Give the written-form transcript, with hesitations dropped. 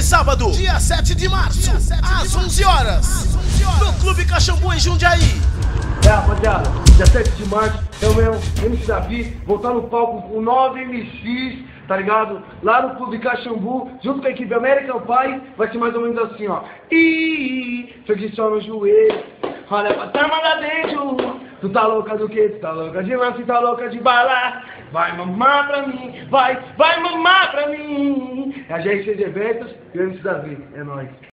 sábado, dia 7 de março, às 11 horas, no Clube Caxambu, em Jundiaí. Rapaziada, dia 7 de março, eu mesmo, MC Davi, vou estar no palco com 9 MCs, tá ligado? Lá no Clube Caxambu, junto com a equipe American Pie, vai ser mais ou menos assim, ó. Jogue só no joelho, olha pra trama lá dentro. Tu tá louca do quê? Tu tá louca de lance, tá louca de bala. Vai mamar pra mim, vai mamar pra mim. É a GRC de Eventos e o MC Davi, é nóis.